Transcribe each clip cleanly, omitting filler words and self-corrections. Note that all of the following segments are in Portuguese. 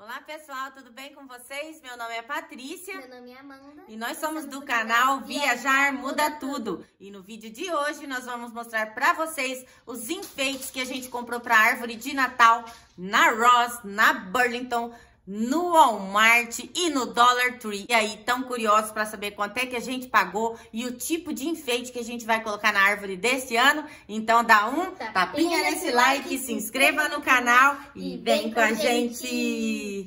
Olá pessoal, tudo bem com vocês? Meu nome é Patrícia. Meu nome é Amanda. E nós somos do canal Viajar Muda Tudo. E no vídeo de hoje nós vamos mostrar pra vocês os enfeites que a gente comprou pra árvore de Natal na Ross, na Burlington, no Walmart e no Dollar Tree. E aí, tão curiosos para saber quanto é que a gente pagou e o tipo de enfeite que a gente vai colocar na árvore desse ano? Então dá um tapinha nesse like, se inscreva no canal e vem com a gente!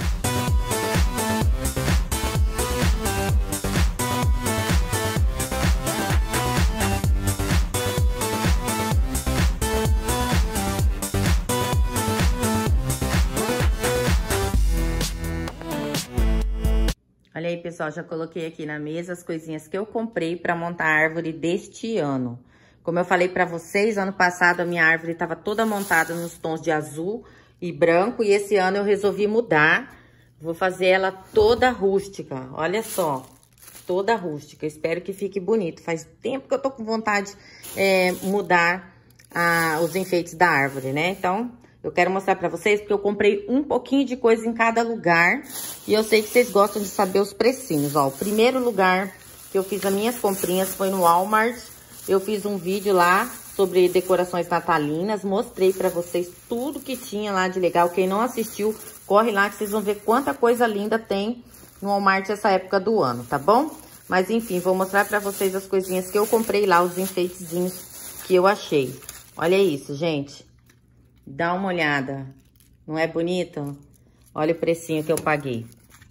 Olha aí, pessoal, já coloquei aqui na mesa as coisinhas que eu comprei para montar a árvore deste ano. Como eu falei para vocês, ano passado a minha árvore estava toda montada nos tons de azul e branco. E esse ano eu resolvi mudar. Vou fazer ela toda rústica. Olha só, toda rústica. Espero que fique bonito. Faz tempo que eu tô com vontade de mudar os enfeites da árvore, né? Então, eu quero mostrar pra vocês porque eu comprei um pouquinho de coisa em cada lugar. E eu sei que vocês gostam de saber os precinhos, ó. O primeiro lugar que eu fiz as minhas comprinhas foi no Walmart. Eu fiz um vídeo lá sobre decorações natalinas. Mostrei pra vocês tudo que tinha lá de legal. Quem não assistiu, corre lá que vocês vão ver quanta coisa linda tem no Walmart essa época do ano, tá bom? Mas enfim, vou mostrar pra vocês as coisinhas que eu comprei lá, os enfeitezinhos que eu achei. Olha isso, gente. Dá uma olhada. Não é bonito? Olha o precinho que eu paguei.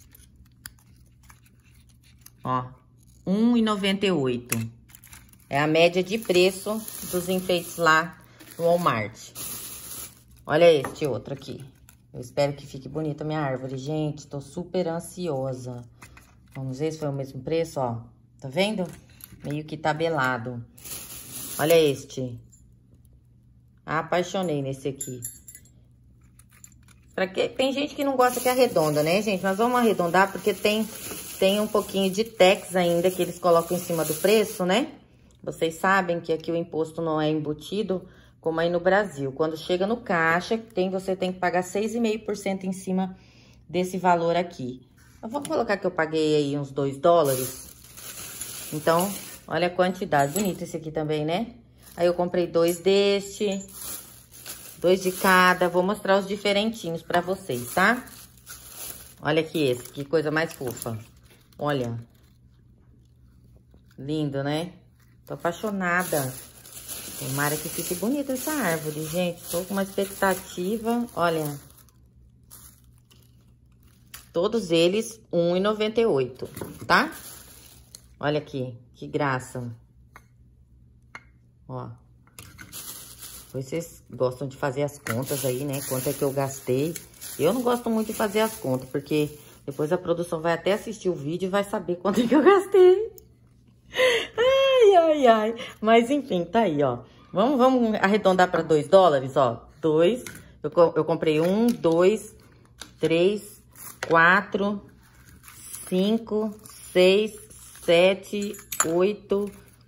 Ó, R$1,98. É a média de preço dos enfeites lá no Walmart. Olha este outro aqui. Eu espero que fique bonita a minha árvore, gente. Tô super ansiosa. Vamos ver se foi o mesmo preço, ó. Tá vendo? Meio que tabelado. Olha este. Apaixonei nesse aqui. Tem gente que não gosta que arredonda, né, gente? Nós vamos arredondar porque tem um pouquinho de tax ainda que eles colocam em cima do preço, né? Vocês sabem que aqui o imposto não é embutido como aí no Brasil. Quando chega no caixa, você tem que pagar 6,5% em cima desse valor aqui. Eu vou colocar que eu paguei aí uns $2. Então, olha a quantidade. Bonito esse aqui também, né? Aí eu comprei 2 deste, 2 de cada. Vou mostrar os diferentinhos pra vocês, tá? Olha aqui esse, que coisa mais fofa. Olha. Lindo, né? Tô apaixonada. Tomara que fique bonita essa árvore, gente. Tô com uma expectativa. Olha. Todos eles R$1,98, tá? Olha aqui, que graça. Ó, vocês gostam de fazer as contas aí, né? Quanto é que eu gastei. Eu não gosto muito de fazer as contas, porque depois a produção vai até assistir o vídeo e vai saber quanto é que eu gastei. Ai, ai, ai. Mas enfim, tá aí, ó. Vamos arredondar para $2, ó. 2. Eu comprei 1, 2, 3, 4, 5, 6, 7, 8,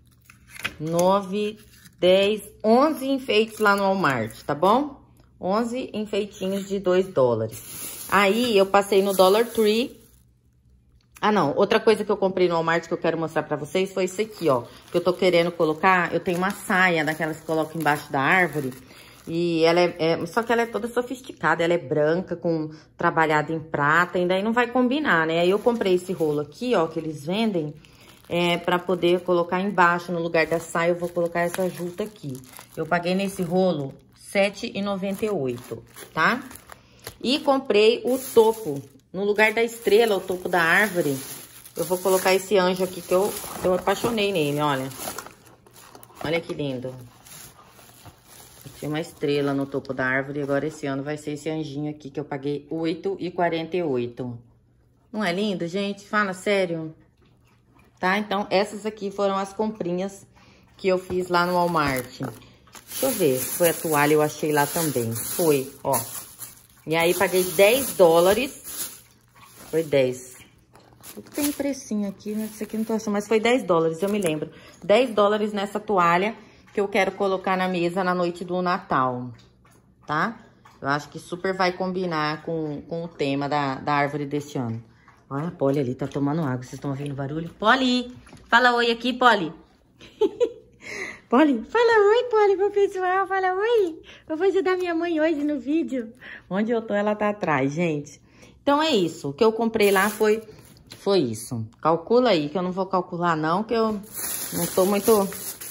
9, 10, 11 enfeites lá no Walmart, tá bom? 11 enfeitinhos de $2. Aí, eu passei no Dollar Tree. Ah, não. Outra coisa que eu comprei no Walmart que eu quero mostrar pra vocês foi isso aqui, ó. Que eu tô querendo colocar. Eu tenho uma saia daquelas que colocam embaixo da árvore. E ela só que ela é toda sofisticada. Ela é branca, trabalhada em prata. E daí não vai combinar, né? Aí eu comprei esse rolo aqui, ó, que eles vendem. Pra poder colocar embaixo, no lugar da saia, eu vou colocar essa junta aqui. Eu paguei nesse rolo R$7,98, tá? E comprei o topo. No lugar da estrela, o topo da árvore, eu vou colocar esse anjo aqui que eu apaixonei nele, olha. Olha que lindo. Tinha uma estrela no topo da árvore, agora esse ano vai ser esse anjinho aqui que eu paguei R$8,48. Não é lindo, gente? Fala sério. Tá? Então, essas aqui foram as comprinhas que eu fiz lá no Walmart. Deixa eu ver se foi a toalha, eu achei lá também. Foi, ó. E aí, paguei $10. Foi 10. Tem precinho aqui, né? Isso aqui não tô achando, mas foi $10, eu me lembro. $10 nessa toalha que eu quero colocar na mesa na noite do Natal, tá? Eu acho que super vai combinar com o tema da árvore desse ano. Olha, a Polly ali tá tomando água. Vocês estão ouvindo o barulho? Polly! Fala oi aqui, Polly. Polly, fala oi, Polly, pro pessoal. Fala oi. Eu vou ajudar minha mãe hoje no vídeo. Onde eu tô, ela tá atrás, gente. Então é isso. O que eu comprei lá foi isso. Calcula aí, que eu não vou calcular não, que eu não tô muito...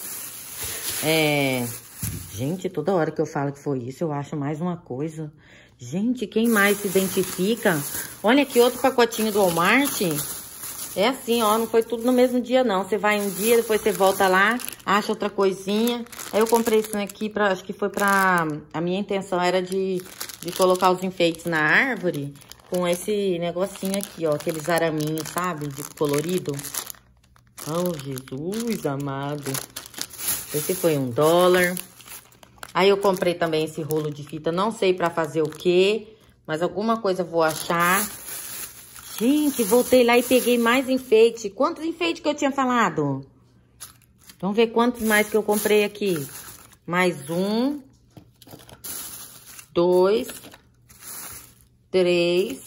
Gente, toda hora que eu falo que foi isso, eu acho mais uma coisa. Gente, quem mais se identifica? Olha aqui outro pacotinho do Walmart. É assim, ó, não foi tudo no mesmo dia, não. Você vai um dia, depois você volta lá, acha outra coisinha. Aí eu comprei isso aqui, acho que foi pra... A minha intenção era de colocar os enfeites na árvore com esse negocinho aqui, ó. Aqueles araminhos, sabe? De colorido. Oh, Jesus amado. Esse foi $1. Aí eu comprei também esse rolo de fita, não sei pra fazer o quê, mas alguma coisa vou achar. Gente, voltei lá e peguei mais enfeite. Quantos enfeites que eu tinha falado? Vamos ver quantos mais que eu comprei aqui. Mais 1, 2, 3,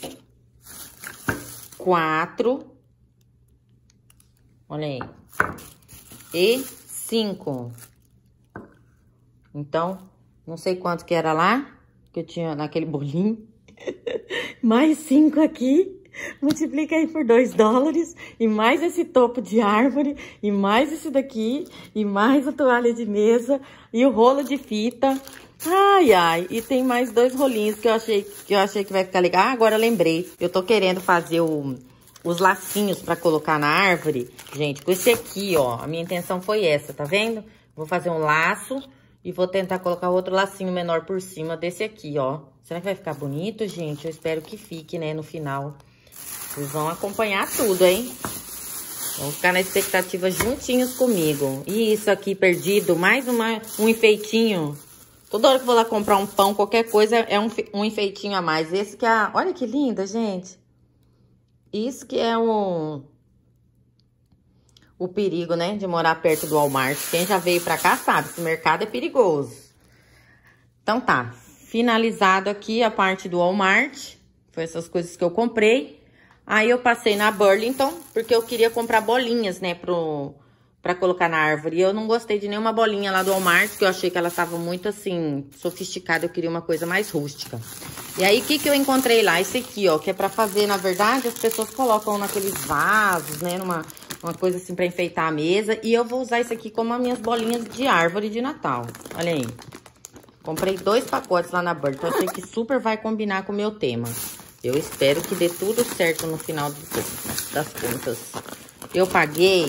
4. Olha aí. E 5. Então, não sei quanto que era lá, que eu tinha naquele bolinho. Mais 5 aqui. Multiplica aí por $2. E mais esse topo de árvore. E mais esse daqui. E mais a toalha de mesa. E o rolo de fita. Ai, ai. E tem mais 2 rolinhos que eu achei que vai ficar legal. Ah, agora eu lembrei. Eu tô querendo fazer os lacinhos pra colocar na árvore. Gente, com esse aqui, ó. A minha intenção foi essa, tá vendo? Vou fazer um laço. E vou tentar colocar outro lacinho menor por cima desse aqui, ó. Será que vai ficar bonito, gente? Eu espero que fique, né, no final. Vocês vão acompanhar tudo, hein? Vão ficar na expectativa juntinhos comigo. E isso aqui perdido, mais um enfeitinho. Toda hora que eu vou lá comprar um pão, qualquer coisa, é um enfeitinho a mais. Esse que é... Olha que linda, gente. Isso que é o perigo, né, de morar perto do Walmart. Quem já veio pra cá sabe que o mercado é perigoso. Então tá, finalizado aqui a parte do Walmart. Foi essas coisas que eu comprei. Aí eu passei na Burlington, porque eu queria comprar bolinhas, né, pra colocar na árvore. E eu não gostei de nenhuma bolinha lá do Walmart, porque eu achei que ela tava muito, assim, sofisticada. Eu queria uma coisa mais rústica. E aí, o que eu encontrei lá? Esse aqui, ó, que é pra fazer, na verdade, as pessoas colocam naqueles vasos, né, uma coisa assim pra enfeitar a mesa. E eu vou usar isso aqui como as minhas bolinhas de árvore de Natal. Olha aí. Comprei 2 pacotes lá na Burlington. Achei que super vai combinar com o meu tema. Eu espero que dê tudo certo no final das contas. Eu paguei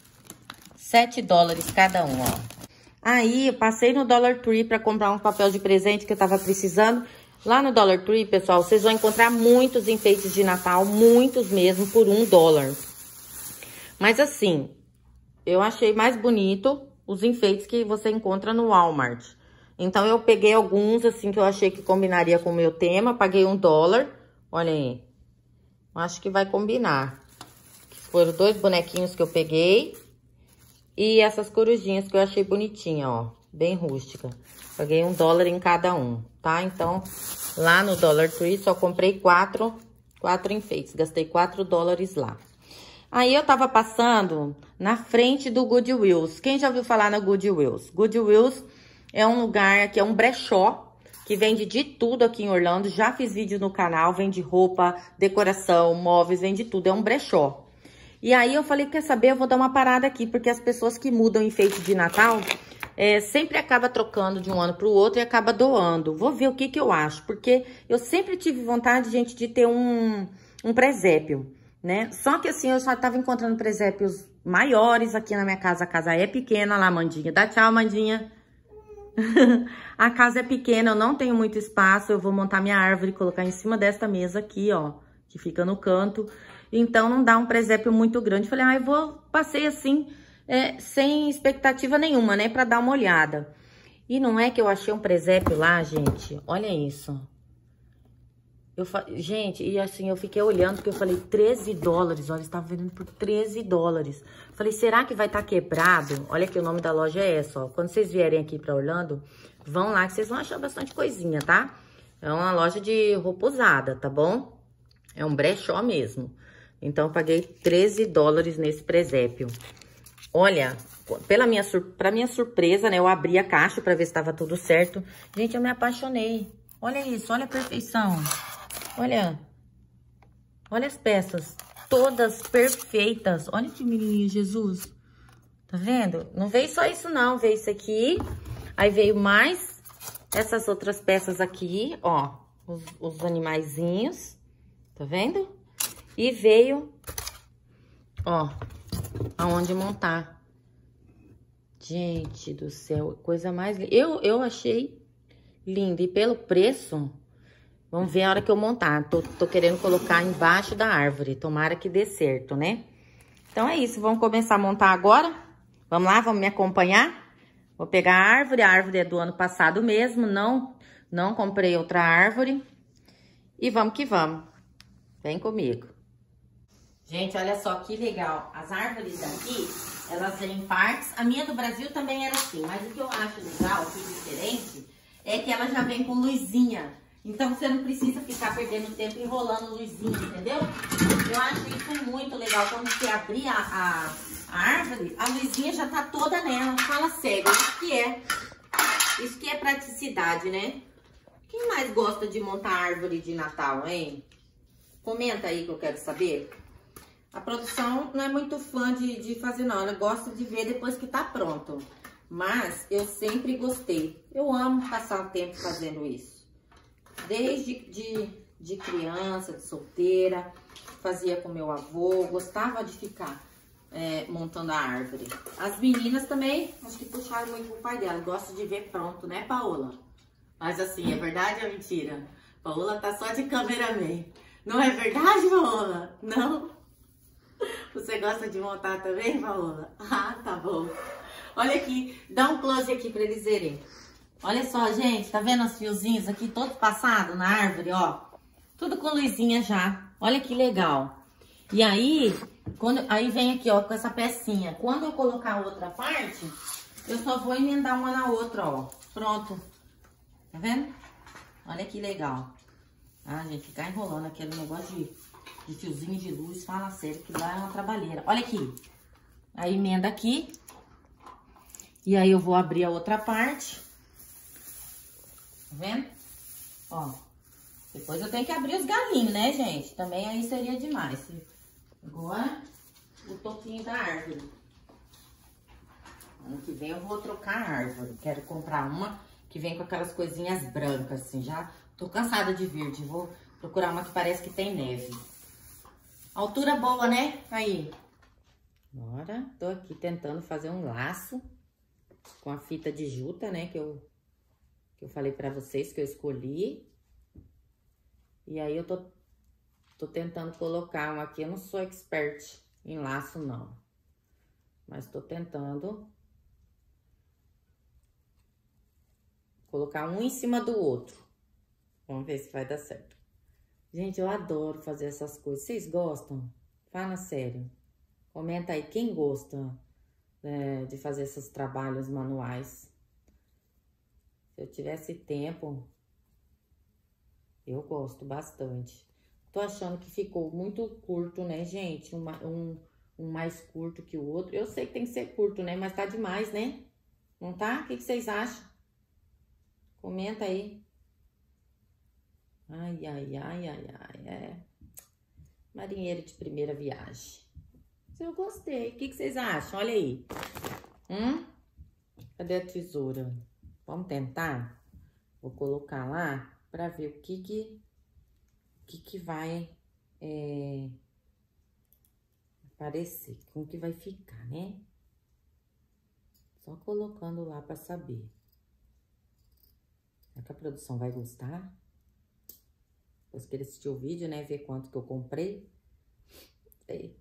$7 cada um, ó. Aí, eu passei no Dollar Tree pra comprar um papel de presente que eu tava precisando. Lá no Dollar Tree, pessoal, vocês vão encontrar muitos enfeites de Natal, muitos mesmo, por $1. Mas assim, eu achei mais bonito os enfeites que você encontra no Walmart. Então, eu peguei alguns, assim, que eu achei que combinaria com o meu tema. Paguei $1. Olha aí. Acho que vai combinar. Foram 2 bonequinhos que eu peguei. E essas corujinhas que eu achei bonitinha, ó. Bem rústica. Paguei $1 em cada um, tá? Então, lá no Dollar Tree, só comprei 4 enfeites. Gastei $4 lá. Aí, eu tava passando na frente do Goodwills. Quem já ouviu falar na Goodwills? Goodwills é um lugar que é um brechó que vende de tudo aqui em Orlando. Já fiz vídeo no canal, vende roupa, decoração, móveis, vende tudo. É um brechó. E aí eu falei, quer saber, eu vou dar uma parada aqui, porque as pessoas que mudam enfeite de Natal sempre acaba trocando de um ano pro outro e acaba doando. Vou ver o que eu acho, porque eu sempre tive vontade, gente, de ter um presépio, né? Só que assim, eu só tava encontrando presépios maiores aqui na minha casa. A casa é pequena, lá, Amandinha. Dá tchau, Amandinha. A casa é pequena, eu não tenho muito espaço. Eu vou montar minha árvore e colocar em cima desta mesa aqui, ó, que fica no canto. Então, não dá um presépio muito grande. Falei, passei assim, sem expectativa nenhuma, né, pra dar uma olhada. E não é que eu achei um presépio lá, gente, olha isso. Gente, e assim, eu fiquei olhando, porque eu falei, $13, olha, estava vendendo por $13. Falei, será que vai estar quebrado? Olha que o nome da loja é essa, ó. Quando vocês vierem aqui pra Orlando, vão lá que vocês vão achar bastante coisinha, tá? É uma loja de roupa usada, tá bom? É um brechó mesmo. Então, eu paguei 13 dólares nesse presépio. Olha, pra minha surpresa, né? Eu abri a caixa pra ver se tava tudo certo. Gente, eu me apaixonei. Olha isso, olha a perfeição. Olha. Olha as peças. Todas perfeitas. Olha que menininho, Jesus. Tá vendo? Não veio só isso, não. Veio isso aqui. Aí veio mais essas outras peças aqui, ó. Os animaizinhos. Tá vendo? E veio, ó, aonde montar. Gente do céu, coisa mais linda. Eu achei lindo. E pelo preço, vamos ver a hora que eu montar. Tô querendo colocar embaixo da árvore. Tomara que dê certo, né? Então é isso, vamos começar a montar agora. Vamos lá, vamos me acompanhar? Vou pegar a árvore é do ano passado mesmo. Não comprei outra árvore. E vamos que vamos. Vem comigo. Gente, olha só que legal. As árvores aqui, elas vêm em partes. A minha do Brasil também era assim. Mas o que eu acho legal, que diferente, é que ela já vem com luzinha. Então, você não precisa ficar perdendo tempo enrolando luzinha, entendeu? Eu acho isso muito legal. Quando você abrir a árvore, a luzinha já tá toda nela. Fala sério, isso que é praticidade, né? Quem mais gosta de montar árvore de Natal, hein? Comenta aí que eu quero saber. A produção não é muito fã de fazer, não. Ela gosta de ver depois que tá pronto. Mas eu sempre gostei. Eu amo passar o tempo fazendo isso. Desde de criança, de solteira, fazia com meu avô. Gostava de ficar montando a árvore. As meninas também, acho que puxaram muito pro pai dela. Gosta de ver pronto, né, Paola? Mas assim, é verdade ou é mentira? Paola tá só de cameraman. Não é verdade, Paola? Não? Você gosta de montar também, Paola? Ah, tá bom. Olha aqui, dá um close aqui pra eles verem. Olha só, gente, tá vendo os fiozinhos aqui todos passados na árvore, ó? Tudo com luzinha já. Olha que legal. E aí, aí vem aqui, ó, com essa pecinha. Quando eu colocar a outra parte, eu só vou emendar uma na outra, ó. Pronto. Tá vendo? Olha que legal. Ah, gente, ficar enrolando aquele negócio de fiozinho de luz, fala sério, que lá é uma trabalheira. Olha aqui. Aí emenda aqui. E aí eu vou abrir a outra parte. Tá vendo? Ó. Depois eu tenho que abrir os galinhos, né, gente? Também aí seria demais. Agora, o toquinho da árvore. Ano que vem eu vou trocar a árvore. Quero comprar uma que vem com aquelas coisinhas brancas, assim. Já tô cansada de verde. Vou procurar uma que parece que tem neve. Altura boa, né? Aí. Agora, tô aqui tentando fazer um laço com a fita de juta, né? Que eu falei pra vocês que eu escolhi. E aí eu tô tentando colocar um aqui. Eu não sou expert em laço, não. Mas tô tentando colocar um em cima do outro. Vamos ver se vai dar certo. Gente, eu adoro fazer essas coisas. Vocês gostam? Fala sério. Comenta aí quem gosta de fazer esses trabalhos manuais. Se eu tivesse tempo, eu gosto bastante. Tô achando que ficou muito curto, né, gente? Um mais curto que o outro. Eu sei que tem que ser curto, né? Mas tá demais, né? Não tá? O que vocês acham? Comenta aí. Ai, ai, ai, ai, ai. É. Marinheiro de primeira viagem. Eu gostei. O que vocês acham? Olha aí. Cadê a tesoura? Vamos tentar? Vou colocar lá pra ver o que vai aparecer. Como que vai ficar, né? Só colocando lá pra saber. Será que a produção vai gostar? Depois que ele assistiu o vídeo, né? Ver quanto que eu comprei. Sei.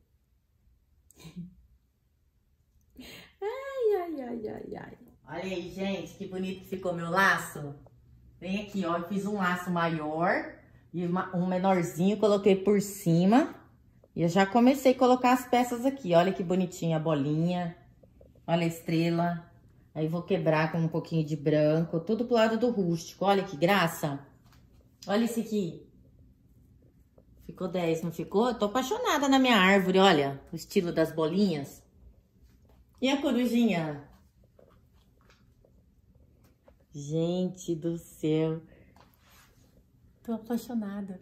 Ai, ai, ai, ai, ai. Olha aí, gente, que bonito que ficou meu laço. Vem aqui, ó, eu fiz um laço maior e um menorzinho, coloquei por cima. E eu já comecei a colocar as peças aqui. Olha que bonitinha a bolinha. Olha a estrela. Aí vou quebrar com um pouquinho de branco, tudo pro lado do rústico. Olha que graça. Olha esse aqui. Ficou 10, não ficou? Eu tô apaixonada na minha árvore, olha. O estilo das bolinhas. E a corujinha? Gente do céu. Tô apaixonada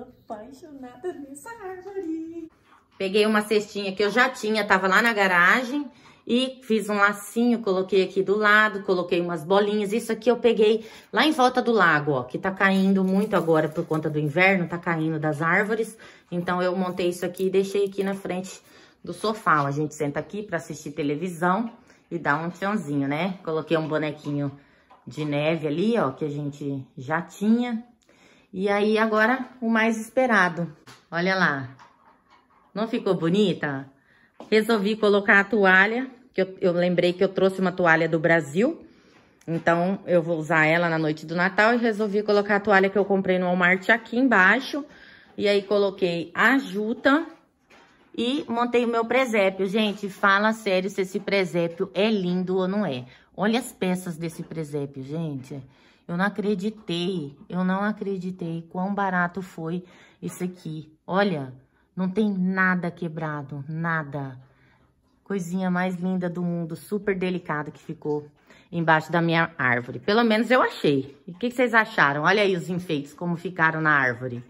nessa árvore. Peguei uma cestinha que eu já tinha, tava lá na garagem. E fiz um lacinho, coloquei aqui do lado, coloquei umas bolinhas. Isso aqui eu peguei lá em volta do lago, ó, que tá caindo muito agora por conta do inverno, tá caindo das árvores. Então, eu montei isso aqui e deixei aqui na frente do sofá. A gente senta aqui pra assistir televisão e dar um tchãozinho, né? Coloquei um bonequinho de neve ali, ó, que a gente já tinha. E aí, agora, o mais esperado. Olha lá. Não ficou bonita? Resolvi colocar a toalha, que eu lembrei que eu trouxe uma toalha do Brasil. Então, eu vou usar ela na noite do Natal e resolvi colocar a toalha que eu comprei no Walmart aqui embaixo. E aí, coloquei a juta e montei o meu presépio. Gente, fala sério se esse presépio é lindo ou não é. Olha as peças desse presépio, gente. Eu não acreditei quão barato foi isso aqui. Olha, não tem nada quebrado, nada. Coisinha mais linda do mundo, super delicada que ficou embaixo da minha árvore. Pelo menos eu achei. E o que vocês acharam? Olha aí os enfeites, como ficaram na árvore.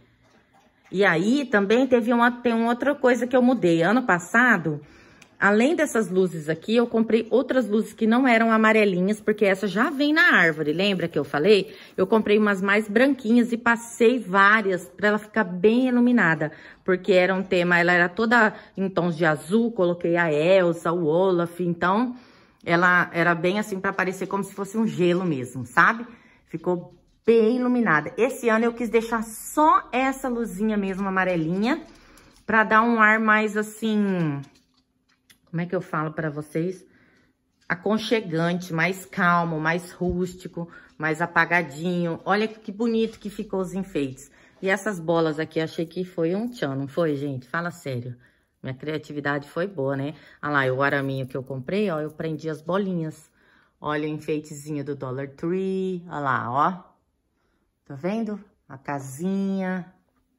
E aí, também tem uma outra coisa que eu mudei. Ano passado, além dessas luzes aqui, eu comprei outras luzes que não eram amarelinhas, porque essa já vem na árvore. Lembra que eu falei? Eu comprei umas mais branquinhas e passei várias para ela ficar bem iluminada. Porque era um tema, ela era toda em tons de azul, coloquei a Elsa, o Olaf. Então, ela era bem assim para parecer como se fosse um gelo mesmo, sabe? Ficou bem iluminada. Esse ano eu quis deixar só essa luzinha mesmo amarelinha, para dar um ar mais assim... Como é que eu falo pra vocês? Aconchegante, mais calmo, mais rústico, mais apagadinho. Olha que bonito que ficou os enfeites. E essas bolas aqui, achei que foi um tchan, não foi, gente? Fala sério. Minha criatividade foi boa, né? Olha lá, o araminho que eu comprei, ó, eu prendi as bolinhas. Olha o enfeitezinho do Dollar Tree. Olha lá, ó. Tá vendo? A casinha.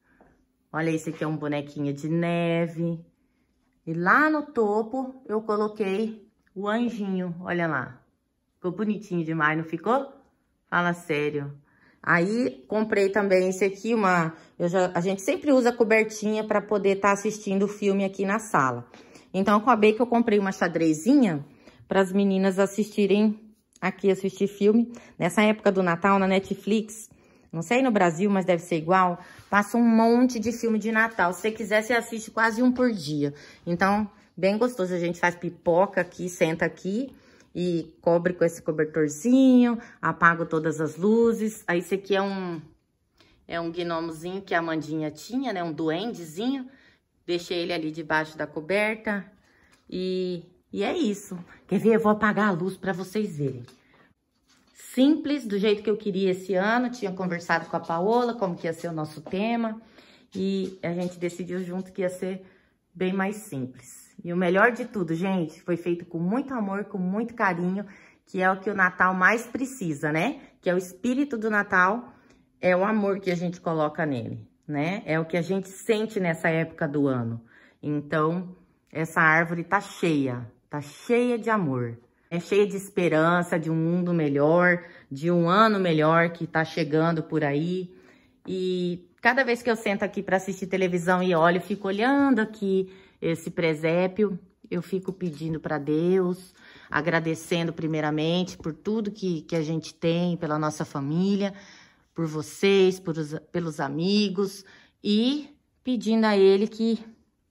Olha, esse aqui é um bonequinho de neve. E lá no topo, eu coloquei o anjinho, olha lá. Ficou bonitinho demais, não ficou? Fala sério. Aí, comprei também esse aqui, a gente sempre usa cobertinha para poder estar assistindo o filme aqui na sala. Então, acabei que eu comprei uma xadrezinha para as meninas assistirem aqui, assistir filme. Nessa época do Natal, na Netflix, não sei no Brasil, mas deve ser igual, passa um monte de filme de Natal. Se você quiser, você assiste quase um por dia. Então, bem gostoso. A gente faz pipoca aqui, senta aqui e cobre com esse cobertorzinho, apago todas as luzes. Aí, esse aqui é um gnomozinho que a Amandinha tinha, né? Um duendezinho. Deixei ele ali debaixo da coberta. E é isso. Quer ver? Eu vou apagar a luz para vocês verem. Simples, do jeito que eu queria esse ano. Tinha conversado com a Paola como que ia ser o nosso tema. E a gente decidiu junto que ia ser bem mais simples. E o melhor de tudo, gente, foi feito com muito amor, com muito carinho, que é o que o Natal mais precisa, né? Que é o espírito do Natal, é o amor que a gente coloca nele, né? É o que a gente sente nessa época do ano. Então, essa árvore tá cheia de amor. É cheia de esperança, de um mundo melhor, de um ano melhor que tá chegando por aí. E cada vez que eu sento aqui para assistir televisão e olho, fico olhando aqui esse presépio, eu fico pedindo para Deus, agradecendo primeiramente por tudo que a gente tem, pela nossa família, por vocês, pelos amigos, e pedindo a Ele que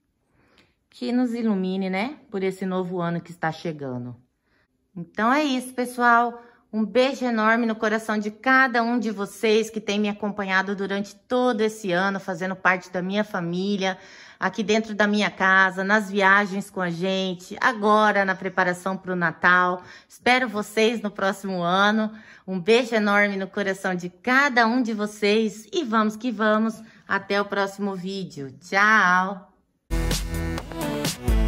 nos ilumine, né, por esse novo ano que está chegando. Então é isso, pessoal. Um beijo enorme no coração de cada um de vocês que tem me acompanhado durante todo esse ano, fazendo parte da minha família, aqui dentro da minha casa, nas viagens com a gente, agora na preparação para o Natal. Espero vocês no próximo ano. Um beijo enorme no coração de cada um de vocês e vamos que vamos. Até o próximo vídeo. Tchau!